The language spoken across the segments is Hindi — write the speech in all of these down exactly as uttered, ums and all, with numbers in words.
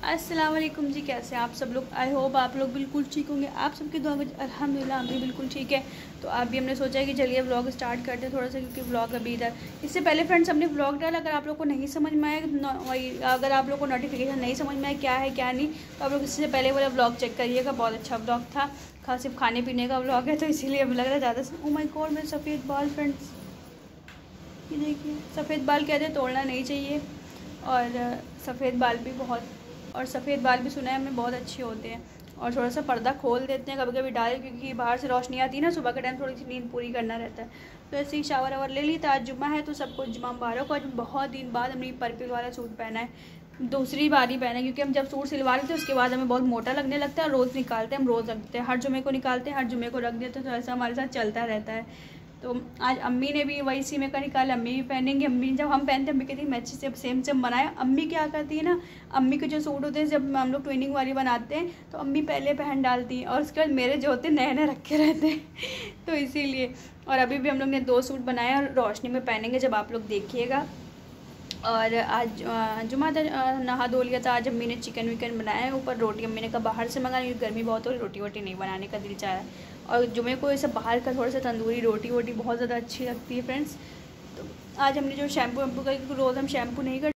अस्सलाम वालेकुम जी, कैसे हैं आप सब लोग। आई होप आप लोग बिल्कुल ठीक होंगे। आप सबकी दुआ में अल्हम्दुलिल्लाह हम भी बिल्कुल ठीक है। तो आप भी हमने सोचा है कि चलिए व्लॉग स्टार्ट करते हैं थोड़ा सा, क्योंकि व्लॉग अभी इधर इससे पहले फ्रेंड्स हमने व्लॉग डाला। अगर आप लोग को नहीं समझ में आया, वही अगर आप लोग को नोटिफिकेशन नहीं समझ में आया क्या है क्या नहीं, तो आप लोग इससे पहले वाला व्लॉग चेक करिएगा। बहुत अच्छा व्लॉग था, खास सिर्फ खाने पीने का व्लॉग है, तो इसीलिए अब लग रहा है ज़्यादा। ओ माय गॉड, मेरे सफ़ेद बाल फ्रेंड्स, ये देखिए सफ़ेद बाल कहते हैं तोड़ना नहीं चाहिए, और सफ़ेद बाल भी बहुत और सफ़ेद बाल भी सुना है हमें बहुत अच्छे होते हैं। और थोड़ा सा पर्दा खोल देते हैं कभी कभी डाल, क्योंकि बाहर से रोशनी आती है ना, सुबह के टाइम थोड़ी सी नींद पूरी करना रहता है। तो ऐसे ही शावर वावर ले ली था। आज जुम्मा है तो सबको जुम्मा मुबारक हो। आज बहुत दिन बाद हमने पर्पल वाला सूट पहना है, दूसरी बार ही पहना है, क्योंकि हम जब सूट सिलवा रहे थे उसके बाद हमें बहुत मोटा लगने लगता है। रोज़ निकालते हैं हम, रोज़ रखते हैं, हर जुम्मे को निकालते हैं, हर जुम्मे को रख देते हैं। तो ऐसा हमारे साथ चलता रहता है। तो आज अम्मी ने भी वही सी में का निकाला, अम्मी भी पहनेंगे। अम्मी जब हम पहनते हैं अम्मी कहती है मैं अच्छी से सेम सेम बनाया। अम्मी क्या करती है ना, अम्मी के जो सूट होते हैं जब हम लोग ट्विनिंग वाली बनाते हैं तो अम्मी पहले पहन डालती हैं, और उसके बाद मेरे जो होते हैं नए नए रखे रहते हैं तो इसीलिए। और अभी भी हम लोग ने दो सूट बनाए और रोशनी में पहनेंगे जब आप लोग देखिएगा। और आज जुम्मा नहा धो लिया था। आज अम्मी ने चिकन विकन बनाया है, ऊपर रोटी अम्मी ने कहा बाहर से मंगानी, क्योंकि गर्मी बहुत हो रही, रोटी वोटी नहीं बनाने का दिल चाह रहा है। और जुम्मे को ऐसे बाहर का थोड़ा सा तंदूरी रोटी वोटी बहुत ज़्यादा अच्छी लगती है फ्रेंड्स। तो आज हमने जो शैम्पू वैम्पू का, क्योंकि रोज़ हम शैम्पू नहीं करते,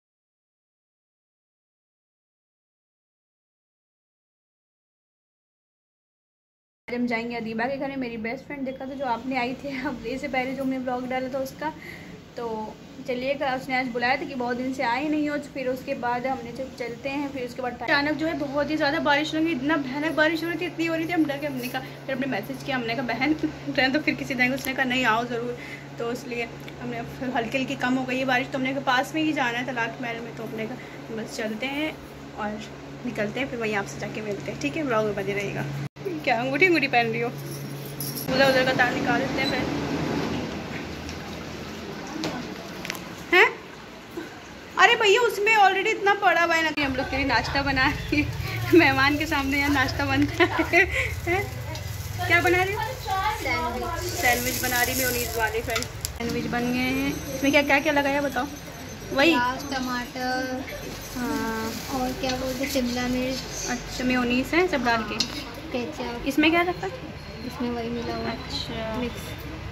आज हम जाएंगे अदीबा के घर में। मेरी बेस्ट फ्रेंड देखा था जो आपने आई थी अब इससे पहले जो हमने ब्लॉग डाला था उसका। तो चलिएगा, उसने आज बुलाया था कि बहुत दिन से आए नहीं हो। फिर उसके बाद हमने जब चलते हैं, फिर उसके बाद अचानक जो है बहुत ही ज़्यादा बारिश हो रही, इतना भयानक बारिश हो रही थी, इतनी हो रही थी, हम डर के हमने कहा, फिर अपने मैसेज किया, हमने कहा बहन ट्रेन तो फिर किसी दिन, उसने कहा नहीं आओ ज़रूर। तो इसलिए हमने फिर हल्की हल्की कम हो गई है बारिश, तो हमने कहा पास में ही जाना है तलाक महल में, तो हमने कहा बस चलते हैं और निकलते हैं, फिर वहीं आपसे जाके मिलते हैं। ठीक है, ब्लॉग में बजे रहेगा। क्या अंगूठी अंगूठी पहन रही हो, उधर उधर का तार निकाल देते हैं फिर हैं। अरे भैया उसमें ऑलरेडी इतना पड़ा हुआ है ना। हम लोग के लिए नाश्ता बना है मेहमान के सामने यहाँ नाश्ता बनता है क्या बना रही हो? सैंडविच सैंडविच बना रही मेयोनीज वाली फ्रेंड। सैंडविच बन गए हैं। इसमें क्या क्या क्या लगाया बताओ? वही टमाटर, हाँ, और क्या बोलते शिमला मिर्च, अच्छा मेयोनीज है सब डाल के। केचप, इसमें क्या रखा? इसमें वही मिला हुआ। अच्छा मिक्स।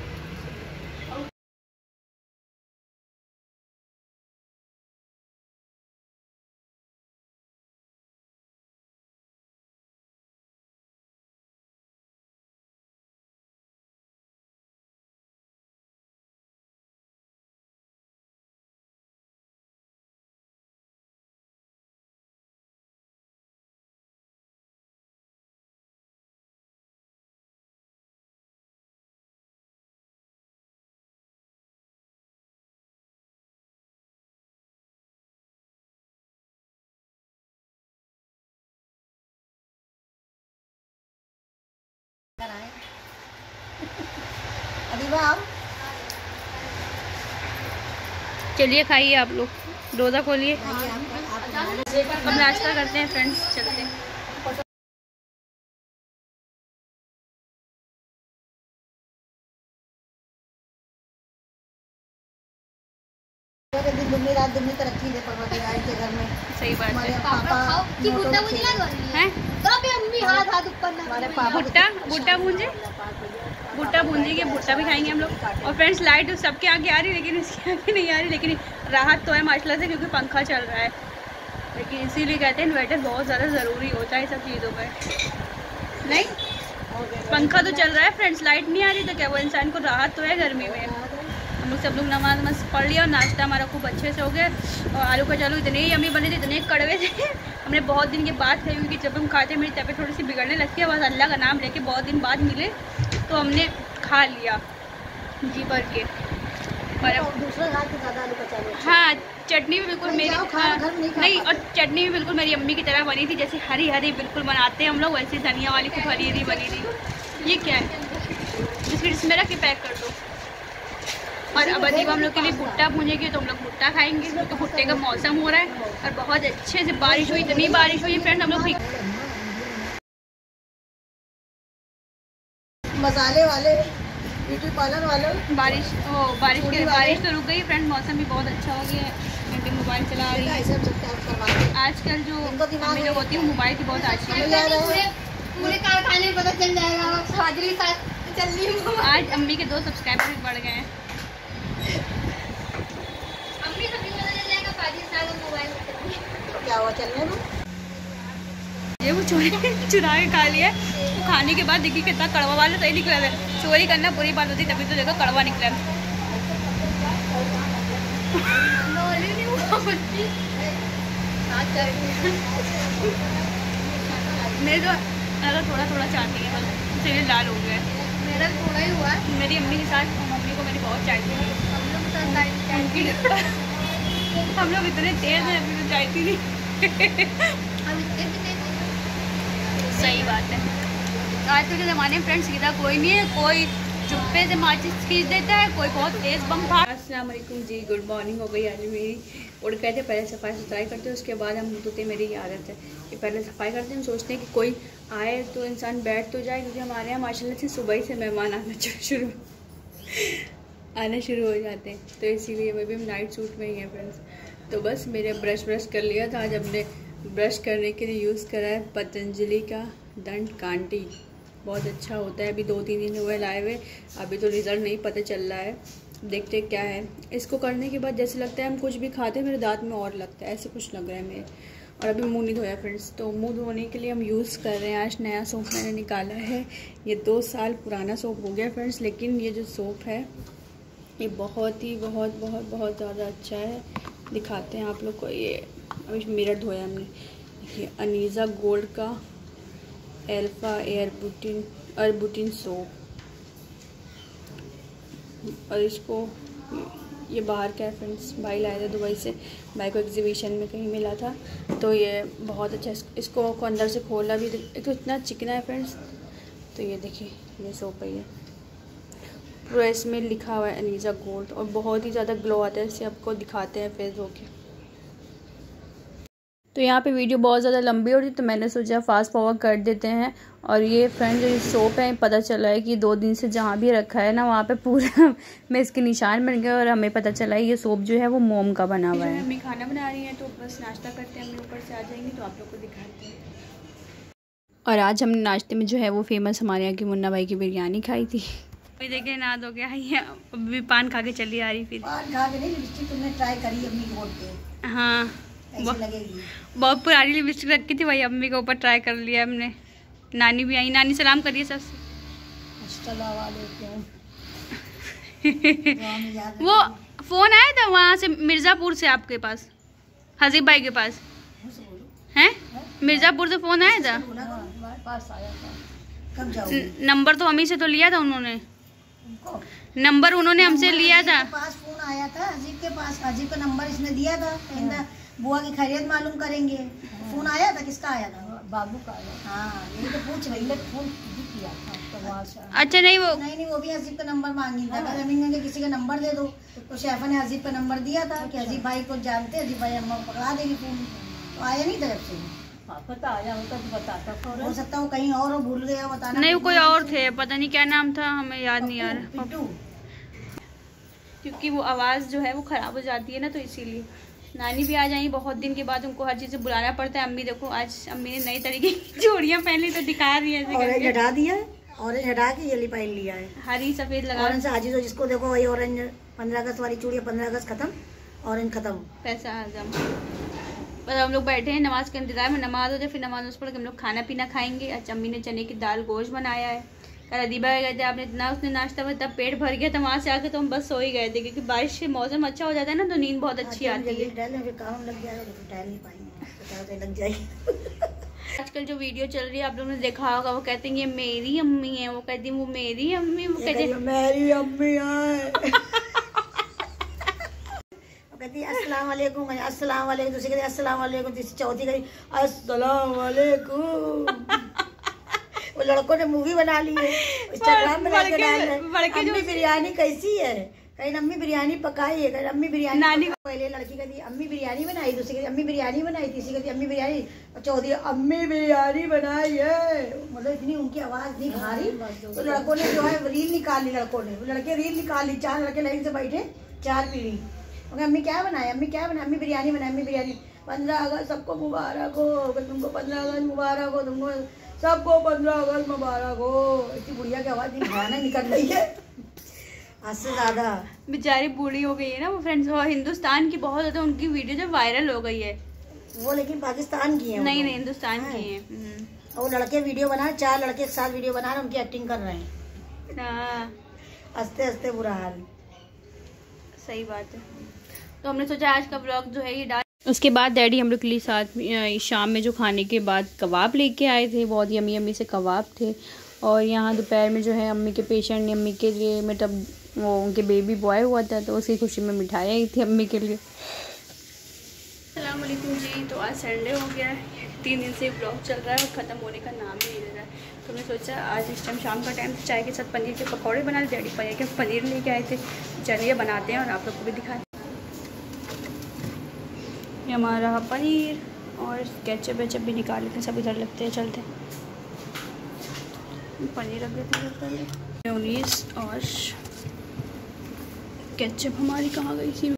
चलिए खाइए आप लोग, रोज़ा खोलिए। अब नाश्ता करते हैं फ्रेंड्स, चलते हैं। दुगनी रात दुगनी तरक्की दे परवरदिगार के घर में। सही बात है। पापा की भुट्टा मुझे लगा हैं, तब अम्मी हाथ हाथ ऊपर ना, हमारे पापा भुट्टा भुट्टा भूंजे भुट्टा भूंजी के भुट्टा भी खाएंगे हम लोग। और फ्रेंड्स लाइट सबके आगे आ रही है, लेकिन इसके आगे नहीं आ रही, लेकिन राहत तो है माशाल्लाह से, क्योंकि पंखा चल रहा है। लेकिन इसीलिए कहते हैं इन्वर्टर बहुत ज़्यादा ज़रूरी होता है सब चीज़ों में। नहीं, पंखा तो चल रहा है फ्रेंड्स, लाइट नहीं आ रही तो क्या वो इंसान को राहत तो है गर्मी में। हम लोग सब लोग नमाज नमाज पढ़ लिया और नाश्ता हमारा खूब अच्छे से हो गया। और आलू का चालू इतने यम्मी बने थे, इतने कड़वे थे। हमने बहुत दिन के बाद खाई, क्योंकि जब हम खाते मेरी तबीयत थोड़ी सी बिगड़ने लगती है, बस अल्लाह का नाम लेके बहुत दिन बाद मिले तो हमने खा लिया जी भर के। और अब दूसरा हाथ से ज़्यादा आलू का चालू। हाँ, चटनी भी बिल्कुल मेरी हाँ, नहीं, और चटनी भी बिल्कुल मेरी अम्मी की तरह बनी थी, जैसे हरी हरी बिल्कुल बनाते हैं हम लोग, वैसे धनिया वाली खूब हरी हरी बनी थी। ये क्या है? बिस्किट इसमें रख के पैक कर दो। और अब अदीबा हम लोग के लिए भुट्टा भूनेगी, तो हम लोग भुट्टा खाएंगे, क्योंकि भुट्टे का मौसम हो रहा है और बहुत अच्छे से बारिश हुई, इतनी बारिश हुई फ्रेंड। हम लोग मसाले वाले ब्यूटी पार्लर वालों। बारिश ओ बारिश के बारिश तो रुक गई फ्रेंड, मौसम भी बहुत अच्छा हो गया है। आंटी मोबाइल चला रही है। आजकल जो मम्मी लोग होती है मोबाइल की बहुत आजकल पूरे कारखाने में पता चल जाएगा हाजिरी के साथ चल रही हूँ। आज अम्मी के दो सब्सक्राइबर भी बढ़ गए हैं। अम्मी को भी पता चल जाएगा फाजिल के साथ मोबाइल तो क्या हुआ चलने में। ये वो चोरी चुरा के खा लिया, वो खाने के बाद देखिए कितना कड़वा वाला सही निकला है। चोरी करना बुरी बात होती तभी तो देखो कड़वा निकला। मेरे तो अगर थोड़ा थोड़ा चाहती है बस सीरियल लाल हो गया। मेरा थोड़ा ही हुआ। मेरी अम्मी के साथ मम्मी को मेरी बहुत चाहती थी। हम लोग साथ हम लोग इतने तेज हैं, अभी तो चाहती नहीं। सही बात है। आजकल के ज़माने में फ्रेंड्स सीधा कोई नहीं है, कोई चुप्पे से माचिस खींच देता है, कोई बहुत तेज़ बम फाड़। अस्सलाम वालेकुम जी, गुड मॉर्निंग हो गई आज मेरी। उठ गए थे, पहले सफाई सुथराई करते हैं, उसके बाद हम धोते। मेरी ये आदत है कि पहले सफाई करते हैं, हम सोचते हैं कि कोई आए तो इंसान बैठ तो जाए, क्योंकि हमारे यहाँ माशाल्लाह से सुबह ही से मेहमान आना शुरू आना शुरू हो जाते हैं, तो इसीलिए मैं भी हम नाइट सूट में ही हैं फ्रेंड्स। तो बस मेरे ब्रश ब्रश कर लिया था। आज हमने ब्रश करने के लिए यूज़ करा है पतंजलि का दंत कांटी, बहुत अच्छा होता है। अभी दो तीन दिन हुए लाए हुए, अभी तो रिज़ल्ट नहीं पता चल रहा है, देखते क्या है। इसको करने के बाद जैसे लगता है हम कुछ भी खाते हैं मेरे दांत में और लगता है, ऐसे कुछ लग रहा है मेरे। और अभी मुँह नहीं धोया फ्रेंड्स, तो मुँह धोने के लिए हम यूज़ कर रहे हैं। आज नया सोप मैंने निकाला है, ये दो साल पुराना सोप हो गया फ्रेंड्स, लेकिन ये जो सोप है ये बहुत ही बहुत बहुत बहुत ज़्यादा अच्छा है। दिखाते हैं आप लोग को। ये अभी मिरर धोया हमने। देखिए अनीज़ा गोल्ड का एल्फ़ा एयरबुटिन अरबुटिन सोप, और इसको ये बाहर का है फ्रेंड्स, भाई लाए थे दुबई से, भाई को एग्जीबिशन में कहीं मिला था, तो ये बहुत अच्छा। इसको को अंदर से खोला भी, एक तो इतना चिकना है फ्रेंड्स। तो ये देखिए ये सोप है, ये पूरा इसमें लिखा हुआ है अनीज़ा गोल्ड, और बहुत ही ज़्यादा ग्लो आता है। इसे आपको दिखाते हैं फेस धो के। तो यहाँ पे वीडियो बहुत ज़्यादा लंबी हो रही, तो मैंने सोचा फास्ट फॉरवर्ड कर देते हैं। और ये फ्रेंड जो ये सोप है, पता चला है कि दो दिन से जहाँ भी रखा है ना वहाँ पे पूरा में इसके निशान बन गए, और हमें पता चला है ये सोप जो है वो मोम का बना हुआ है। मम्मी खाना बना रही है, तो बस नाश्ता करते हैं, हम ऊपर से आ जाएंगे तो आप लोग को दिखाते हैं। और आज हमने नाश्ते में जो है वो फेमस हमारे यहाँ की मुन्ना भाई की बिरयानी खाई थी। अभी देखिए नाद हो गया है, अभी पान खा के चली आ रही। फिर पान खा के नहीं, लिपस्टिक तुमने ट्राई करी अपनी बोर्ड पे? हाँ, ऐसी लगेगी। बहुत पुरानी लिपस्टिक रखी थी, वही अम्मी के ऊपर ट्राई कर लिया हमने। नानी भी आई, नानी सलाम करिए सबसे। वो फोन आया था वहाँ से मिर्ज़ापुर से आपके पास, हजीब भाई के पास हैं? मिर्ज़ापुर से फ़ोन आया था। कब जाओगे? नंबर तो हमी से तो लिया था उन्होंने, नंबर उन्होंने हमसे लिया था। पास फोन आया था अजीब के पास, अजीब का नंबर इसने दिया था, कहना बुआ की खैरियत मालूम करेंगे। फोन आया था, किसका आया था? बाबू का आया। हाँ यही तो पूछ रही है, फोन किया था। अच्छा नहीं वो नहीं नहीं वो भी अजीब का नंबर मांगी था, कहते किसी का नंबर दे दो, तो शेफा ने अजीब का नंबर दिया था कि अजीब भाई को जानते, अजीब भाई अम्मा को पकड़ा देगी फोन। तो आया नहीं तरफ से। पता आया होता तो बताता, हो सकता वो कहीं और भूल गया बताना। नहीं कोई और थे, पता नहीं क्या नाम था, हमें याद नहीं आ रहा, क्योंकि वो आवाज़ जो है वो ख़राब हो जाती है ना, तो इसीलिए। नानी भी आ जाएंगी बहुत दिन के बाद, उनको हर चीज़ से बुलाना पड़ता है। अम्मी देखो आज अम्मी ने नई तरीके की चूड़ियाँ पहनी, तो दिखा रही है ऐसे ऑरेंज हटा दिया है, ऑरेंज हटा के ये पहन लिया है, हरी सफ़ेद लगा। ऑरेंज से आज तो जिसको देखो वही ऑरेंज। पंद्रह अगस्त वाली चूड़ियाँ पंद्रह अगस्त खत्म, ऑरेंज खत्म। पैसा आजम बस हम लोग बैठे हैं नमाज के इंतजार में, नमाज हो जाए फिर नमाज पढ़ के हम लोग खाना पीना खाएंगे। आज अम्मी ने चने की दाल गोश्त बनाया है। कल अदीबा गए थे, आपने इतना उसने नाश्ता में तब पेट भर गया था, वहाँ से आके तो हम बस सो ही गए थे, क्योंकि बारिश से मौसम अच्छा हो जाता है ना, तो नींद बहुत अच्छी आती है। काम लग जाएगा तो टहल नहीं पाएंगे, लग जाएगी। आजकल जो वीडियो चल रही है आप लोगों ने देखा होगा, वो कहते हैं ये मेरी अम्मी है, वो कहती है वो मेरी अम्मी, वो कहती है मेरी अम्मी है। कहती है अस्सलाम वालेकुम, अस्सलाम वालेकुम, दूसरी कहती है अस्सलाम वालेकुम, तीसरी चौथी कहती अस्सलाम वालेकुम। वो लड़कों ने मूवी बना ली है, इंस्टाग्राम में डाल रहे हैं। अम्मी बिरयानी कैसी है? कहीं अम्मी बिरयानी पकाई है, कहीं अम्मी बिरयानी नानी पहले लड़की कहती अम्मी बिरयानी बनाई, दूसरी कहती अम्मी बिरयानी बनाई, तीसरी कहती अम्मी बिरयानी, चौथी अम्मी बिरयानी बनाई है। मतलब इतनी उनकी आवाज नहीं भारी। तो लड़कों ने जो है रील निकाल ली, लड़कों ने लड़के रील निकाल ली, चार लड़के लाइन से बैठे, चार पीढ़ी। अम्मी क्या बनाए, अम्मी क्या बनाए, अम्मी बिरयानी बनाई, अम्मी बिरयानी। पंद्रह अगस्त सबको मुबारक हो, तुमको पंद्रह अगस्त मुबारक हो, तुमको सबको पंद्रह अगस्त मुबारक हो। इतनी बुढ़िया की आवाज नहीं खाना निकल रही है आज से ज्यादा। बेचारी बूढ़ी हो गई है ना वो फ्रेंड्स, और हिंदुस्तान की बहुत ज्यादा उनकी वीडियो जो वायरल हो गई है वो, लेकिन पाकिस्तान की है। नहीं नहीं हिंदुस्तान की है। और लड़के वीडियो बना, चार लड़के एक साथ वीडियो बना रहे, उनकी एक्टिंग कर रहे हैं। हंसते हंसते बुरा हाल। सही बात है। तो हमने सोचा आज का ब्लॉग जो है ये डाल। उसके बाद डैडी हम लोग के लिए साथ में शाम में जो खाने के बाद कबाब लेके आए थे, बहुत यम्मी यम्मी से कबाब थे। और यहाँ दोपहर में जो है अम्मी के पेशेंट ने अम्मी के लिए, मतलब वो उनके बेबी बॉय हुआ था तो उसकी खुशी में मिठाई आई थी अम्मी के लिए। अस्सलाम वालेकुम जी। तो आज संडे हो गया है, तीन दिन से ब्लॉग चल रहा है और ख़त्म होने का नाम ही नहीं ले रहा है। तो हमने सोचा आज इस टाइम शाम का टाइम चाय के साथ पनीर के पकौड़े बना ले। डैडी पनीर के पनीर लेके आए थे, चलिए बनाते हैं और आप लोग को भी दिखाएं। ये हमारा पनीर और केचप वेचप भी निकाल लेते हैं, सब इधर लगते हैं। चलते हैं पनीर रख देते हैं पहले। मेयोनीज और केचप हमारी कहाँ गई थी।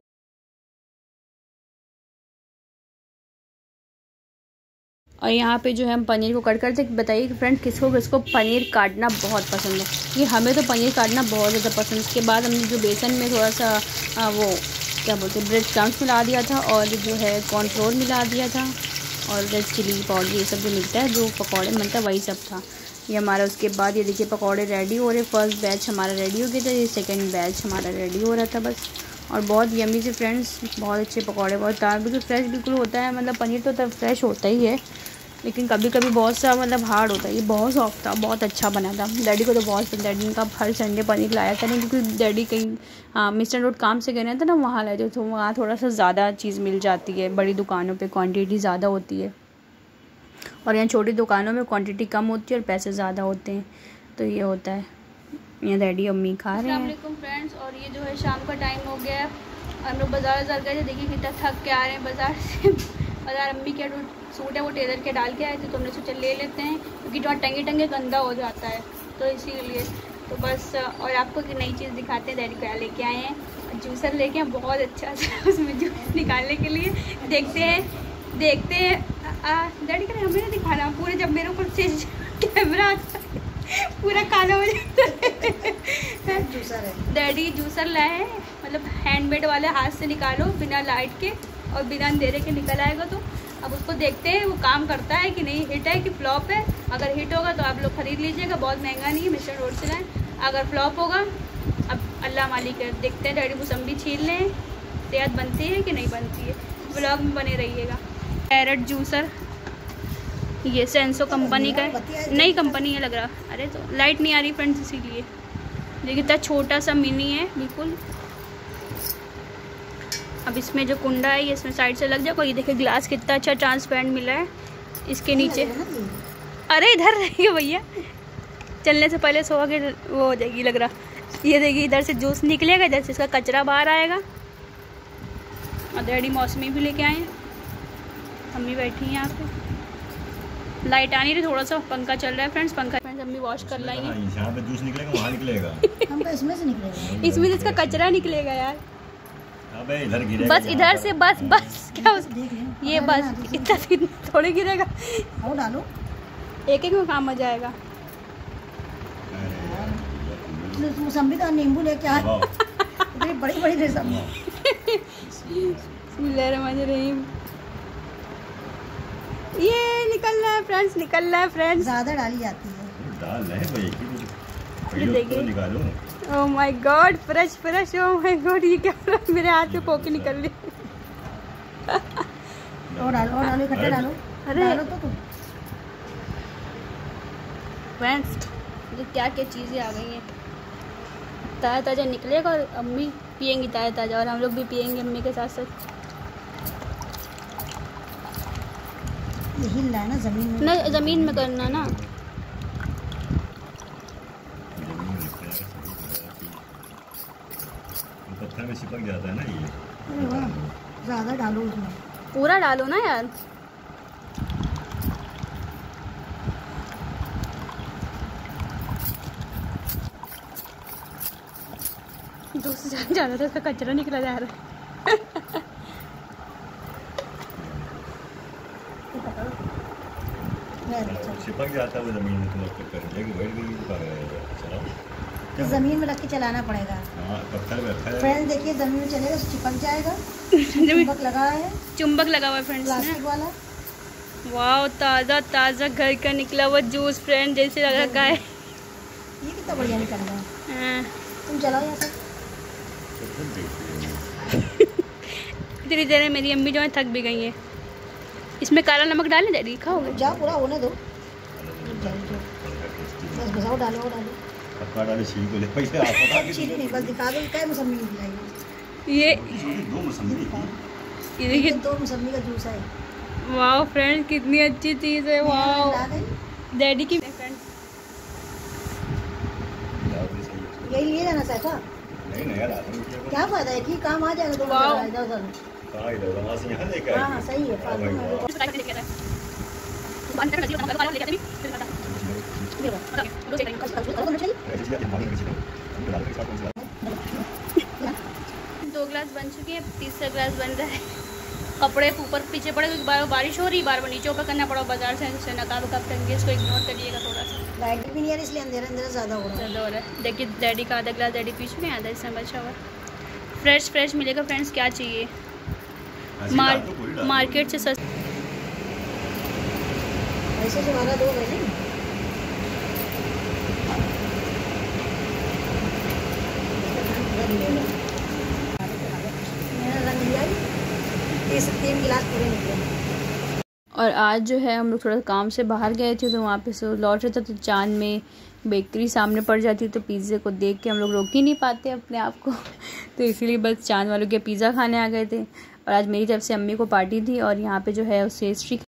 और यहाँ पे जो है हम पनीर को कट करते। बताइए कि फ्रेंड किसको किसको पनीर काटना बहुत पसंद है। ये हमें तो पनीर काटना बहुत ज़्यादा पसंद। उसके बाद हमने जो बेसन में थोड़ा सा आ, वो क्या बोलते हैं ब्रेड क्रम्स मिला दिया था और जो है कॉर्नफ्लोर मिला दिया था और रेड चिली पाउडर, ये सब जो मिलता है जो पकौड़े बनता है वही सब था ये हमारा। उसके बाद ये देखिए पकौड़े रेडी हो रहे। फर्स्ट बैच हमारा रेडी हो गया था, ये सेकंड बैच हमारा रेडी हो रहा था बस। और बहुत यम्मी से फ्रेंड्स, बहुत अच्छे पकौड़े, बहुत तार बिल्कुल फ्रेश बिल्कुल होता है। मतलब पनीर तो तब फ्रेश होता ही है, लेकिन कभी कभी बहुत सा मतलब हार्ड होता है। ये बहुत सॉफ्ट था, बहुत अच्छा बना था। डैडी को तो बहुत पसंद। डैडी का हर संडे पनीर लाया था नहीं, क्योंकि डैडी कहीं हाँ मिस्टर रोड काम से गए थे ना, वहाँ लाए थे, तो वहाँ थोड़ा सा ज़्यादा चीज़ मिल जाती है। बड़ी दुकानों पे क्वांटिटी ज़्यादा होती है और यहाँ छोटी दुकानों में क्वांटिटी कम होती है और पैसे ज़्यादा होते हैं, तो ये होता है। यहाँ डैडी अम्मी खा रहे हैं। अस्सलाम वालेकुम फ्रेंड्स। और ये जो है शाम का टाइम हो गया है, हम लोग बाज़ार बाज़ार गए थे। देखिए कितना थक के आ रहे हैं बाज़ार से। बाज़ार अम्मी के सूट है वो टेलर के डाल के आए थे, तो हमने सोचा ले लेते हैं, क्योंकि जो टंगे टंगे गंदा हो जाता है, तो इसीलिए तो बस। और आपको एक नई चीज़ दिखाते हैं। डैडी क्या लेके आए हैं, जूसर लेके आए बहुत अच्छा सा, उसमें जूस निकालने के लिए। देखते हैं देखते हैं डैडी कह रहे हमें नहीं दिखाना, पूरे जब मेरे ऊपर से कैमरा आता है पूरा काला हो जाता है। जूसर है डैडी जूसर लाए हैं, मतलब हैंडमेड वाले, हाथ से निकालो बिना लाइट के और बिना अंधेरे के निकल आएगा। तो अब उसको देखते हैं वो काम करता है कि नहीं, हिट है कि फ्लॉप है। अगर हिट होगा तो आप लोग खरीद लीजिएगा, बहुत महंगा नहीं है, मिस्टर रोड से लाएँ। अगर फ्लॉप होगा अब अल्लाह मालिक है। देखते हैं डैडी मौसम्बी छील लें, सेहत बनती है कि नहीं बनती है। ब्लॉग में बने रहिएगा। कैरेट जूसर ये सेंसो कंपनी का है, नई कंपनी है लग रहा। अरे तो लाइट नहीं आ रही फ्रेंड्स, इसीलिए। देखिए इतना छोटा सा मिनी है बिल्कुल। अब इसमें जो कुंडा है ये इसमें साइड से लग जाएगा। ये देखिए ग्लास कितना अच्छा ट्रांसपेरेंट मिला है इसके नीचे। अरे इधर रहिए भैया, चलने से पहले सो के वो हो जाएगी लग रहा। ये देखिए इधर से जूस निकलेगा, इधर से इसका कचरा बाहर आएगा। और डैडी मौसमी भी लेके आए हैं, अम्मी बैठी हैं यहाँ पे। लाइट आनी रही, थोड़ा सा पंखा चल रहा है फ्रेंड्स, पंखा फ्रेंड्स अम्मी वॉश कर लाएंगे। यहाँ पे जूस निकलेगा, वहाँ निकलेगा। हम तो इसमें से निकलेगा, इसमें से इसका कचरा निकलेगा यार। अबे इधर गिरेगा, बस इधर से बस बस क्या उस ये बस इतना थोड़ी गिरेगा। और डालो, एक एक में काम हो जाएगा। मौसम्बी का नींबू लेके आ, इतनी बड़ी बड़ी मौसम्बी। बिस्मिल्लाहिर्रहमानिर्रहीम। ये निकल रहा है फ्रेंड्स, निकल रहा है फ्रेंड्स। ज़्यादा डाली जाती है, डाल रहे भाई, देखिए निकालो। Oh my God, fresh fresh. Oh my God, ये क्या हो रहा है? मेरे हाथ से पोकी निकल रही। और डालो, और डालो, इकट्ठे डालो। अरे डालो तो तुम फ्रेंड्स, ये क्या क्या चीज़ें आ गई हैं। ताज़ा ताज़ा निकलेगा और अम्मी पियेंगी ताज़ा ताज़ा, और हम लोग भी पियेंगे अम्मी के साथ साथ। ये हिल रहा है ना ज़मीन में, ना ज़मीन में करना ना। में चिपक जाता है ना ये। अरे वाह, ज़्यादा डालो उसमें। पूरा डालो ना यार। दोस्त जान जा रहा था, उसका कचरा निकला जा रहा है। चिपक जाता है वो जमीन में, तो मतलब कर लेकिन बैठ गई तो कर चलाओ। जमीन में रख के चलाना पड़ेगा। हाँ, पत्थर में रखा है। फ्रेंड देखिए, जमीन में चलेगा तो चिपक जाएगा। चुंबक लगा है, चुंबक लगा हुआ है फ्रेंड्स प्लास्टिक वाला। वाह, ताज़ा ताज़ा घर का निकला हुआ जूस फ्रेंड, जैसे लग रहा है। ये कितना बढ़िया निकल रहा है। हाँ। तुम चलाओ यहाँ से। इतनी देर में मेरी अम्मी जो है थक भी गई है। इसमें काला नमक डालें डैडी, खाओगे? जाओ, पूरा होने दो। बस बसाओ, डालो डालो। पक्का डाले छील को ले पैसे आप पता कि छील नहीं, बस दिखा दो क्या मौसमी निकलेगी। ये दो मौसमी ये देखिए, दो मौसमी का जूस है। वाह फ्रेंड, कितनी अच्छी चीज़ है। वाह, डैडी की फ्रेंड। यही लिए जाना सैफा। नहीं नहीं यार, क्या फायदा है, ठीक काम आ जाएगा। दोनों वाह। जगह इधर उधर। कहाँ इधर वहाँ से यहाँ लेकर हाँ हाँ, सही है। फालतू में वो- दो ग्लास बन चुके हैं, तीसरा ग्लास बन रहा है। कपड़े ऊपर पीछे पड़े क्योंकि बार बारिश हो रही, बार बार नीचे ऊपर करना पड़ा बाजार से, इससे नकाब वकाब करेंगे, इसको इग्नोर करिएगा थोड़ा सा। लाइट भी नहीं आ रही, इसलिए अंधेरा अंधेरा ज़्यादा हो रहा है। ज़्यादा हो रहा है। देखिए डैडी का आधा ग्लास डैडी पी चुके हैं, आधा इसमें बचा हुआ। फ्रेश फ्रेश मिलेगा फ्रेंड्स, क्या चाहिए। मार मार्केट से सस्ता। ऐसे तुम्हारा दो मैंने मेरा रंग लिया ही, तीस तीन गिलास पूरे निकले। और आज जो है हम लोग थोड़ा काम से बाहर गए थे, तो वहाँ पे से लौट रहे थे, तो चांद में बेकरी सामने पड़ जाती, तो पिज़्ज़े को देख के हम लोग रोक ही नहीं पाते अपने आप को। तो इसीलिए बस चांद वालों के पिज़्ज़ा खाने आ गए थे। और आज मेरी तरफ से अम्मी को पार्टी थी, और यहाँ पे जो है उससे स्ट्री